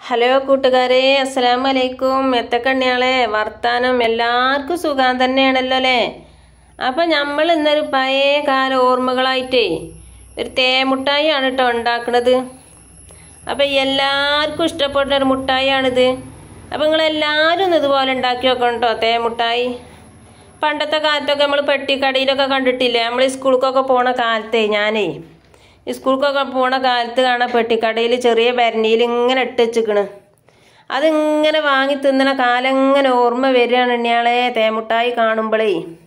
Hello കൂട്ടുകാരെ, അസ്സലാമു അലൈക്കും. എത്തക്കണ്ണിയാളെ വർത്താനം എല്ലാവർക്കും സുഖം തന്നെയാണല്ലോ അല്ലേ? അപ്പം നമ്മൾ ഇന്നൊരു പഴയ കാല ഓർമ്മകളായിട്ടേ ഒരു തേമുട്ടായിയാണ് കേട്ടോ ഉണ്ടാക്കുന്നത്. അപ്പം എല്ലാവർക്കും ഇഷ്ടപ്പെടുന്ന ഒരു മുട്ടായിയാണിത്. അപ്പം നിങ്ങളെല്ലാവരും ഒന്ന് ഇതുപോലെ ഉണ്ടാക്കി വെക്കണം കേട്ടോ തേമുട്ടായി. പണ്ടത്തെ കാലത്തൊക്കെ നമ്മൾ പെട്ടിക്കടയിലൊക്കെ കണ്ടിട്ടില്ലേ? നമ്മൾ സ്കൂൾക്കൊക്കെ പോണ കാലത്തേ ഞാനേ സ്കൂൾക്കൊക്കെ പോണ കാലത്ത് കാണാൻ പെട്ടിക്കടയിൽ ചെറിയ ഭരണിയിൽ ഇങ്ങനെ ഇട്ട് വെച്ചിക്കണ്. അതിങ്ങനെ വാങ്ങി തിന്നണ കാലം ഇങ്ങനെ ഓർമ്മ വരികയാണ് ഇയാളെ തേമുട്ടായി കാണുമ്പോഴേ.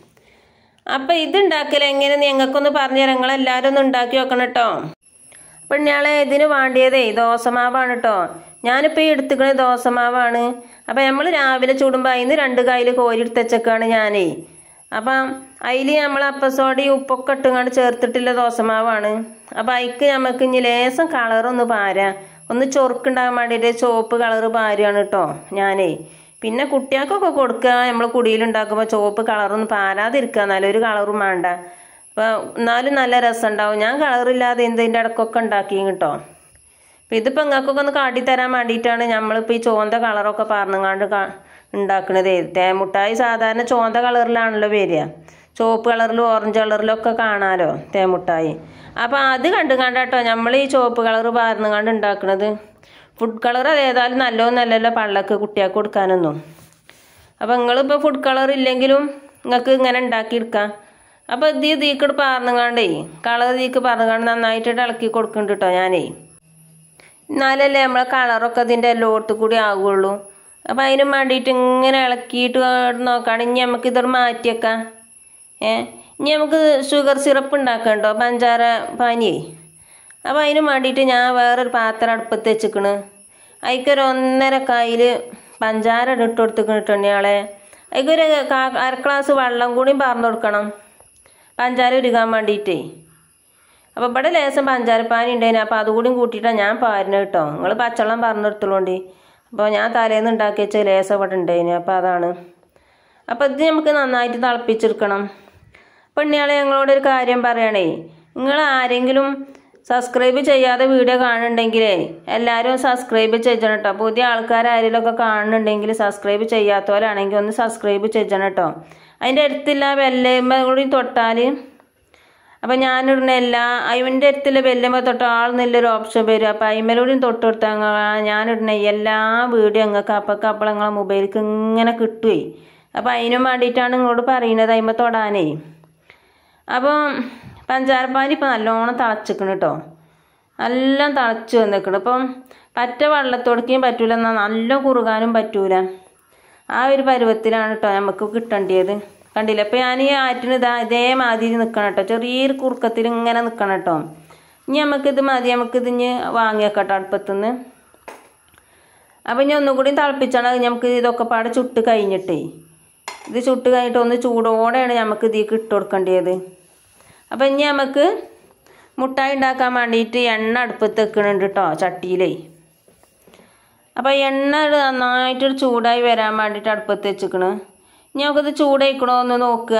അപ്പം ഇതുണ്ടാക്കൽ എങ്ങനെയെന്ന് ഞങ്ങൾക്കൊന്ന് പറഞ്ഞു തരാം. നിങ്ങളെല്ലാവരും ഒന്ന് ഉണ്ടാക്കി വെക്കണം കേട്ടോ. അപ്പം ഇയാളെ ഇതിന് വേണ്ടിയതേ ദോശമാവാണ് കേട്ടോ. ഞാനിപ്പോൾ ഈ എടുത്തുക്കണത് ദോശമാവാണ്. അപ്പം നമ്മൾ രാവിലെ ചൂടുമ്പോൾ അതിന് 2 കയ്യിൽ കോരി എടുത്ത് വെച്ചേക്കാണ് ഞാനേ. അപ്പം അതിൽ നമ്മൾ അപ്പസോഡയും ഉപ്പൊക്കെ ഇട്ടുകൊണ്ട് ചേർത്തിട്ടുള്ള ദോശമാവാണ്. അപ്പം അതിക്ക് നമുക്ക് ഇനി ലേശം കളറൊന്ന് പാരാ, ഒന്ന് ചൊറുക്കുണ്ടാകാൻ വേണ്ടിയിട്ട് ചുവപ്പ് കളറ് പാരുകയാണ് കേട്ടോ ഞാനേ. പിന്നെ കുട്ടികൾക്കൊക്കെ കൊടുക്കുക. നമ്മൾ കുടിയിലുണ്ടാക്കുമ്പോൾ ചുവപ്പ് കളറൊന്നും പാരാതിരിക്കുക, നല്ലൊരു കളറും വേണ്ട. അപ്പം എന്നാലും നല്ല രസം ഉണ്ടാവും. ഞാൻ കളറില്ലാതെ ഇതിൻ്റെ ഇടക്കൊക്കെ ഉണ്ടാക്കി കേട്ടോ. അപ്പം ഇതിപ്പോൾ നിങ്ങൾക്കൊക്കെ ഒന്ന് കാട്ടിത്തരാൻ വേണ്ടിയിട്ടാണ് നമ്മളിപ്പോൾ ഈ ചുവന്ന കളറൊക്കെ പറഞ്ഞങ്ങാണ്ട് ഉണ്ടാക്കണത്. തേമുട്ടായി സാധാരണ ചുവന്ന കളറിലാണല്ലോ വരിക. ചുവപ്പ് കളറിലും ഓറഞ്ച് കളറിലൊക്കെ കാണാമല്ലോ തേമുട്ടായി. അപ്പം അത് കണ്ടുകൊണ്ടാട്ടോ നമ്മൾ ഈ ചുവപ്പ് കളറ് പാർന്നുകൊണ്ട് ഉണ്ടാക്കുന്നത്. ഫുഡ് കളർ അതേതായാലും നല്ലതൊന്നല്ലല്ലോ പള്ളക്ക് കുട്ടികൾക്ക് കൊടുക്കാനൊന്നും. അപ്പം നിങ്ങളിപ്പോൾ ഫുഡ് കളർ ഇല്ലെങ്കിലും നിങ്ങൾക്ക് ഇങ്ങനെ ഉണ്ടാക്കിയെടുക്കാം. അപ്പോൾ തീക്കട് പാർന്നുകൊണ്ടേ കളർ തീക്ക് പറഞ്ഞുകൊണ്ട് നന്നായിട്ട് ഇളക്കി കൊടുക്കുന്നുണ്ട് കേട്ടോ ഞാനേ. എന്നാലല്ലേ നമ്മളെ കളറൊക്കെ ഇതിൻ്റെ എല്ലായിടത്തും കൂടി ആകുള്ളൂ. അപ്പം അതിനും വേണ്ടിയിട്ട് ഇങ്ങനെ ഇളക്കിയിട്ട് നോക്കുകയാണെങ്കിൽ നമുക്ക് ഇതൊരു മാറ്റിയേക്കാം. ഇനി നമുക്ക് ഷുഗർ സിറപ്പ് ഉണ്ടാക്കണ്ടോ, പഞ്ചാര പാനിയേ. അപ്പം അതിനും വേണ്ടിയിട്ട് ഞാൻ വേറൊരു പാത്രം അടുപ്പത്ത് വെച്ചിക്കണ്. അതിക്കൊരു 1.5 കയ്യിൽ പഞ്ചാര ഇട്ട് കൊടുത്തിട്ടുണ്ട് ഇയാളെ. അതിക്കൊരു 1/2 ഗ്ലാസ് വെള്ളം കൂടി പറഞ്ഞു കൊടുക്കണം പഞ്ചാര ഉരുകാൻ വേണ്ടിയിട്ടേ. അപ്പോൾ ഇവിടെ ലേശം പഞ്ചാരപ്പാനി ഉണ്ടായിന്. അപ്പോൾ അതുകൂടി കൂട്ടിയിട്ടാണ് ഞാൻ പാരുന്നത് കേട്ടോ. നിങ്ങൾ പച്ചവെള്ളം പറഞ്ഞെടുത്തോളൂണ്ടി. അപ്പോൾ ഞാൻ തലേന്ന് ഉണ്ടാക്കി വെച്ച ലേശം ഇവിടെ ഉണ്ടായിന്. അപ്പോൾ അതാണ്. അപ്പോൾ ഇത് നമുക്ക് നന്നായിട്ട് തിളപ്പിച്ചെടുക്കണം. പെണ്ണിയാളെ ഞങ്ങളോടൊരു കാര്യം പറയണേ, നിങ്ങൾ ആരെങ്കിലും സബ്സ്ക്രൈബ് ചെയ്യാതെ വീഡിയോ കാണുന്നുണ്ടെങ്കിലേ എല്ലാവരും സബ്സ്ക്രൈബ് ചെയ്യണം കേട്ടോ. പുതിയ ആൾക്കാർ ആരെങ്കിലുമൊക്കെ കാണുന്നുണ്ടെങ്കിൽ സബ്സ്ക്രൈബ് ചെയ്യാത്തവരാണെങ്കിൽ ഒന്ന് സബ്സ്ക്രൈബ് ചെയ്യണം കേട്ടോ. അതിൻ്റെ അടുത്തുള്ള ബെല്ലുമ്മ കൂടി തൊട്ടാൽ അപ്പം ഞാനിടുന്ന അതിൻ്റെ അടുത്തുള്ള ബെല്ലുമ്മ തൊട്ടാൽ നല്ലൊരു ഓപ്ഷൻ വരും. അപ്പം അതിമേലൂടെയും തൊട്ട് കൊടുത്താൽ ഞാനിടുന്ന എല്ലാ വീഡിയോ നിങ്ങൾക്ക് അപ്പോൾ നിങ്ങളെ മൊബൈലിലേക്ക് ഇങ്ങനെ കിട്ടുമേ. അപ്പം അതിനും വേണ്ടിയിട്ടാണ് നിങ്ങളോട് പറയുന്നത് അതിമ തൊടാനേ. അപ്പം പഞ്ചാരപ്പാനി ഇപ്പം നല്ലോണം തിളച്ചിക്കണം കേട്ടോ. എല്ലാം തിളച്ച് വന്നിക്കണം. ഇപ്പം പറ്റ വെള്ളത്തോടേക്കും പറ്റൂല, എന്നാൽ നല്ല കുറുകാനും പറ്റൂല. ആ ഒരു പരുവത്തിലാണ് കേട്ടോ നമുക്ക് കിട്ടേണ്ടത്. കണ്ടില്ല? അപ്പം ഞാൻ ഈ ആറ്റിന് ഇതേമാതിരി നിൽക്കണം കേട്ടോ. ചെറിയൊരു കുറുക്കത്തിൽ ഇങ്ങനെ നിൽക്കണം കേട്ടോ. ഇനി നമുക്കിത് മതി, നമുക്കിത് ഇനി വാങ്ങിയേക്കട്ടോ അടുപ്പത്തുനിന്ന്. അപ്പം ഇനി ഒന്നുകൂടി തിളപ്പിച്ചാണ് നമുക്ക് ഇതൊക്കെ പാടെ ചുട്ട് കഴിഞ്ഞിട്ടേ. ഇത് ചുട്ട് കഴിഞ്ഞിട്ട് ഒന്ന് ചൂടോടെയാണ് നമുക്ക് ഇതിലേക്ക് ഇട്ട് കൊടുക്കേണ്ടത്. അപ്പം ഇനി നമുക്ക് മുട്ടായി ഉണ്ടാക്കാൻ വേണ്ടിയിട്ട് എണ്ണ അടുപ്പത്ത് വെക്കണുണ്ട് കേട്ടോ ചട്ടിയിലേ. അപ്പം എണ്ണ നന്നായിട്ടൊരു ചൂടായി വരാൻ വേണ്ടിയിട്ട് അടുപ്പത്ത് വെച്ചിക്കണ്. ഇനി നമുക്കിത് ചൂടായിക്കണോ എന്ന് നോക്കുക.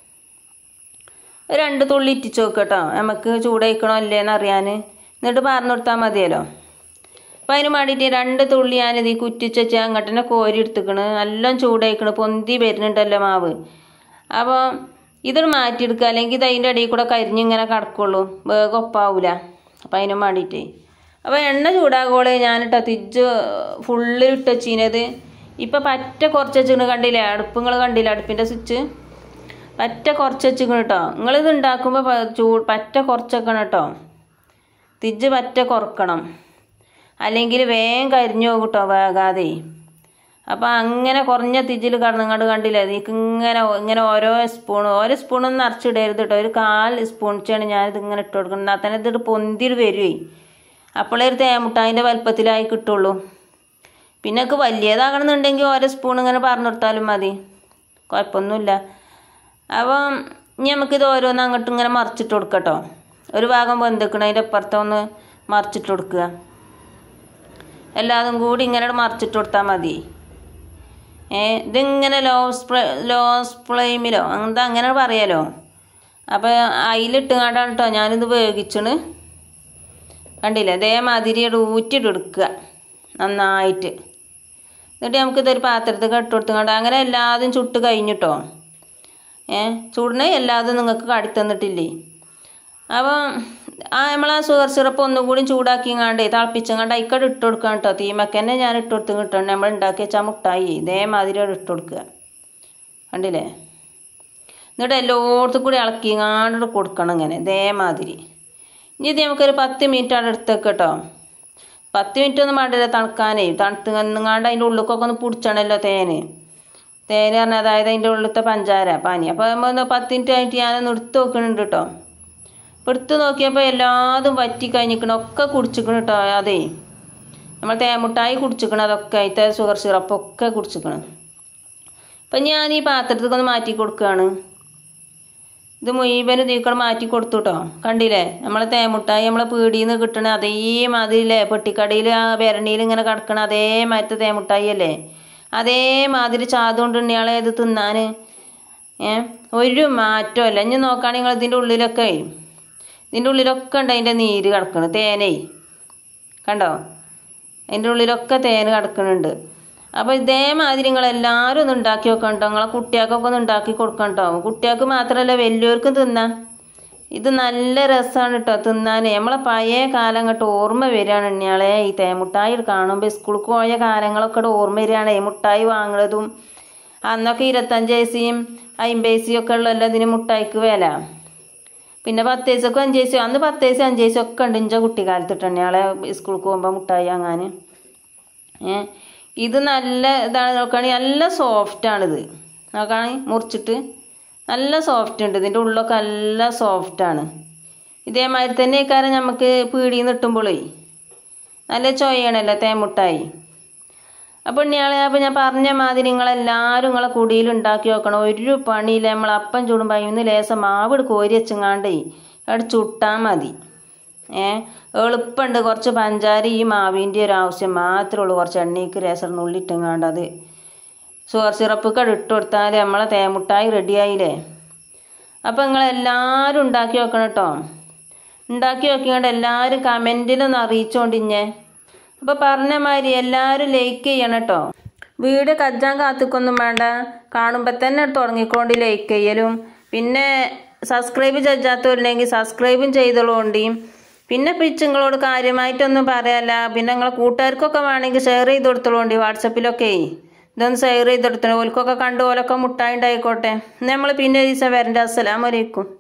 2 തുള്ളി ഇറ്റിച്ച് നോക്കുക കേട്ടോ, നമുക്ക് ചൂടായിക്കണോ അല്ലേന്ന് അറിയാൻ. എന്നിട്ട് പറഞ്ഞു കൊടുത്താൽ മതിയല്ലോ. അപ്പം അതിന് വേണ്ടിയിട്ട് 2 തുള്ളി ഞാനിത് കുറ്റിച്ച് വെച്ചാൽ അങ്ങോട്ട് തന്നെ കോരി എടുത്തിക്കണ്. എല്ലാം ചൂടായിക്കണ്, പൊന്തി വരുന്നുണ്ടല്ലോ മാവ്. അപ്പോൾ ഇതൊരു മാറ്റിയെടുക്കുക, അല്ലെങ്കിൽ ഇത് അതിൻ്റെ ഇടയിൽ കൂടെ കരിഞ്ഞിങ്ങനെ കിടക്കുള്ളൂ, വേഗം ഒപ്പാവൂല. അപ്പം അതിനും വേണ്ടിയിട്ട് അപ്പോൾ എണ്ണ ചൂടാകോളെ ഞാനിട്ടോ തിരിച്ച് ഫുള്ളിൽ ഇട്ട് വെച്ചിരുന്നത്. ഇപ്പം പറ്റ കുറച്ച് വെച്ചിക്കണ്, കണ്ടില്ലേ? നിങ്ങൾ കണ്ടില്ലേ അടുപ്പിൻ്റെ സ്വിച്ച്? പറ്റ കുറച്ച് വെച്ചിക്കണ് കേട്ടോ. നിങ്ങളിത് ഉണ്ടാക്കുമ്പോൾ പറ്റ കുറച്ചൊക്കണം കേട്ടോ. തിരിച്ച് പറ്റ കുറക്കണം, അല്ലെങ്കിൽ വേഗം കരിഞ്ഞു പോകും കേട്ടോ വേഗാതെ. അപ്പം അങ്ങനെ കുറഞ്ഞ തിജിൽ കടന്നങ്ങോട്ട് കണ്ടില്ലേ? ഇതിക്ക് ഇങ്ങനെ ഓരോ സ്പൂണൊന്നും നിറച്ചിടരുത് കേട്ടോ. ഒരു 1/4 സ്പൂൺ വെച്ചാണ് ഞാനിത് ഇങ്ങനെ ഇട്ട് കൊടുക്കണം. എന്നാൽ തന്നെ ഇതിട്ട് പൊന്തിട്ട് വരുവേ. അപ്പോഴേ ഒരു തേമുട്ടായിൻ്റെ വലുപ്പത്തിലായി കിട്ടുള്ളൂ. പിന്നെ ഒക്കെ വലിയതാകണമെന്നുണ്ടെങ്കിൽ ഓരോ സ്പൂൺ ഇങ്ങനെ പറഞ്ഞു കൊടുത്താലും മതി, കുഴപ്പമൊന്നുമില്ല. അപ്പം ഇനി നമുക്കിത് ഓരോന്ന് അങ്ങോട്ടും ഇങ്ങനെ മറിച്ചിട്ട് കൊടുക്കട്ടോ. ഒരു ഭാഗം വെന്തിക്കണം, അതിൻ്റെ അപ്പുറത്തൊന്ന് മറിച്ചിട്ട് കൊടുക്കുക. എല്ലാതും കൂടി ഇങ്ങനെ മറിച്ചിട്ട് കൊടുത്താൽ മതി. ഇതിങ്ങനെ ലോ ഫ്ലെയിമിലോ എന്താ അങ്ങനെ പറയാലോ. അപ്പോൾ അതിലിട്ട് കണ്ടാണ് കേട്ടോ ഞാനിത് വേവിച്ചണ്. കണ്ടില്ലേ? അതേമാതിരി ഊറ്റിട്ട് എടുക്കുക. നന്നായിട്ട്. എന്നിട്ട് നമുക്കിതൊരു പാത്രത്തിൽ ഇട്ട് കൊടുത്തുകൊണ്ട് അങ്ങനെ എല്ലാതും ചുട്ട് കഴിഞ്ഞിട്ടോ. ചൂടിനെ എല്ലാതും നിങ്ങൾക്ക് കാട്ടിത്തന്നിട്ടില്ലേ. അപ്പം നമ്മളാ ഷുഗർ സിറപ്പ് ഒന്നും കൂടി ചൂടാക്കിങ്ങാണ്ട് തിളപ്പിച്ചങ്ങാണ്ട് അതിക്കട് ഇട്ട് കൊടുക്കുക കേട്ടോ. തീമക്ക് തന്നെ ഞാൻ ഇട്ട് കൊടുത്ത് കിട്ടണം. നമ്മൾ ഉണ്ടാക്കി വെച്ചാൽ മുട്ടായി ഇതേമാതിരി ഇട്ട് കൊടുക്കുക. കണ്ടില്ലേ? എന്നിട്ട് എല്ലായിടത്തും കൂടി ഇളക്കിങ്ങാണ്ട് കൊടുക്കണം ഇങ്ങനെ ഇതേമാതിരി. ഇനി ഇത് നമുക്കൊരു 10 മിനിറ്റ് അവിടെ എടുത്തേക്ക് കേട്ടോ. 10 മിനിറ്റ് ഒന്നും വേണ്ടില്ല തണുക്കാനേ. തണുത്ത് നിങ്ങാണ്ട് അതിൻ്റെ ഉള്ളിലേക്കൊക്കെ ഒന്ന് പിടിച്ചണല്ലോ തേന് പറഞ്ഞാൽ, അതായത് അതിൻ്റെ ഉള്ളിലത്തെ പഞ്ചാര പാനി. അപ്പോൾ ഒന്ന് 10 മിനിറ്റ് ആയിട്ട് ഞാനൊന്ന് എടുത്ത് നോക്കുന്നുണ്ട് കേട്ടോ. എടുത്ത് നോക്കിയപ്പോൾ എല്ലാതും വറ്റി കഴിഞ്ഞിരിക്കണം, ഒക്കെ കുടിച്ചിക്കണം കേട്ടോ. അതേ നമ്മൾ തേമുട്ടായി കുടിച്ചിക്കണം, അതൊക്കെ അതിൻ്റെ ഷുഗർ സിറപ്പൊക്കെ കുടിച്ചിക്കണം. അപ്പം ഞാൻ ഈ പാത്രത്തിൽ ഒന്ന് മാറ്റി കൊടുക്കുകയാണ്. ഇത് മുഴുവനും തീക്കട മാറ്റി കൊടുത്തു കേട്ടോ. കണ്ടില്ലേ? നമ്മളെ തേമുട്ടായി നമ്മളെ പീടിയിൽ നിന്ന് കിട്ടണ അതേമാതിരില്ലേ, പെട്ടിക്കടയിൽ ആ ഭരണിയിൽ ഇങ്ങനെ കിടക്കണ അതേമാതിരത്തെ തേമുട്ടായി അല്ലേ, അതേമാതിരി ചാതുകൊണ്ട് ഇയാളെ ഇത് തിന്നാൻ ഒരു മാറ്റമല്ല. ഇനി നോക്കുകയാണെങ്കിൽ നിങ്ങൾ ഇതിൻ്റെ ഉള്ളിലൊക്കെ ഉണ്ട് അതിൻ്റെ നീര് കിടക്കണം, തേനേ കണ്ടോ? അതിൻ്റെ ഉള്ളിലൊക്കെ തേന് കിടക്കുന്നുണ്ട്. അപ്പോൾ ഇതേമാതിരി നിങ്ങളെല്ലാവരും ഒന്ന് ഉണ്ടാക്കി വെക്കണം കേട്ടോ. നിങ്ങളെ കുട്ടികൾക്കൊക്കെ ഒന്ന് ഉണ്ടാക്കി കൊടുക്കണം കേട്ടോ. കുട്ടികൾക്ക് മാത്രമല്ല വലിയവർക്കും തിന്നാം. ഇത് നല്ല രസമാണ് കേട്ടോ തിന്നാൻ. നമ്മളെ പഴയ കാലം അങ്ങോട്ട് ഓർമ്മ വരികയാണ് ഇയാളെ. ഈ തേമുട്ടായി കാണുമ്പോൾ സ്കൂളിൽ പോയ കാലങ്ങളൊക്കെ ഓർമ്മ വരികയാണ്. മുട്ടായി വാങ്ങുന്നതും അന്നൊക്കെ 25 പൈസയും 50 പൈസയും ഒക്കെ ഉള്ളല്ലോ ഇതിന് മുട്ടായിക്ക് വില. പിന്നെ 10 പൈസക്കും 5 പൈസയും, അന്ന് 10 പൈസ 5 പൈസ ഒക്കെ ഉണ്ട് ഇഞ്ച കുട്ടിക്കാലത്തിട്ടാണ് ഇയാളെ സ്കൂളിൽ പോകുമ്പോൾ മുട്ടായി വാങ്ങാൻ. ഇത് നല്ല ഇതാണ്. നോക്കുകയാണെങ്കിൽ നല്ല സോഫ്റ്റാണിത്. നോക്കുകയാണെങ്കിൽ മുറിച്ചിട്ട് നല്ല സോഫ്റ്റ് ഉണ്ട്. ഇതിൻ്റെ ഉള്ളൊക്കെ നല്ല സോഫ്റ്റാണ്. ഇതേമാതിരി തന്നെ കാരണം നമുക്ക് പീടിയിൽ നിന്ന് കിട്ടുമ്പോഴേ നല്ല ചോയാണല്ലോ തേമുട്ടായി. അപ്പോൾ അപ്പോൾ ഞാൻ പറഞ്ഞ മാതിരി നിങ്ങളെല്ലാവരും നിങ്ങളെ കുടിയിൽ ഉണ്ടാക്കി വെക്കണം. ഒരു പണിയില്ല. നമ്മൾ അപ്പം ചൂടുമ്പോൾ അതിന് ലേശം മാവ് കോരി വെച്ചങ്ങാണ്ടേ അവിടെ ചുട്ടാൽ മതി. എളുപ്പമുണ്ട്. കുറച്ച് പഞ്ചാര ഈ മാവിൻ്റെ ഒരു ആവശ്യം മാത്രമേ ഉള്ളൂ. കുറച്ച് എണ്ണയ്ക്ക് ലേശം നുള്ളിയിട്ടെങ്ങാണ്ട് അത് ഷുഗർ സിറപ്പൊക്കെ ഇട്ട് കൊടുത്താൽ നമ്മളെ തേമുട്ടായി റെഡിയായില്ലേ. അപ്പോൾ നിങ്ങളെല്ലാവരും ഉണ്ടാക്കി വെക്കണം കേട്ടോ. ഉണ്ടാക്കി വെക്കിക്കൊണ്ട് എല്ലാവരും കമൻറ്റിലൊന്ന് അറിയിച്ചോണ്ടിഞ്ഞേ. അപ്പോൾ പറഞ്ഞ മാതിരി എല്ലാവരും ലൈക്ക് ചെയ്യണം കേട്ടോ. വീഡിയോ കജ്ജാൻ കാത്തിക്കൊന്നും വേണ്ട, കാണുമ്പോൾ തന്നെ തുടങ്ങിക്കൊണ്ട് ലൈക്ക് ചെയ്യലും. പിന്നെ സബ്സ്ക്രൈബ് ചെയ്യാത്തവരുണ്ടെങ്കിൽ സബ്സ്ക്രൈബും ചെയ്തോളൂണ്ടിയും. പിന്നെ പിച്ചുങ്ങളോട് കാര്യമായിട്ടൊന്നും പറയാല്ല. പിന്നെ നിങ്ങളെ കൂട്ടുകാർക്കൊക്കെ വേണമെങ്കിൽ ഷെയർ ചെയ്ത് കൊടുത്തോളൂണ്ടി. വാട്സപ്പിലൊക്കെ ഇതൊന്ന് ഷെയർ ചെയ്ത് കൊടുത്തോ. ഓൽക്കൊക്കെ കണ്ടു ഓലൊക്കെ മുട്ടായി ഉണ്ടായിക്കോട്ടെ. നമ്മൾ പിന്നെ ഒരു ദിവസം വരണ്ട. അസ്സലാമു അലൈക്കും.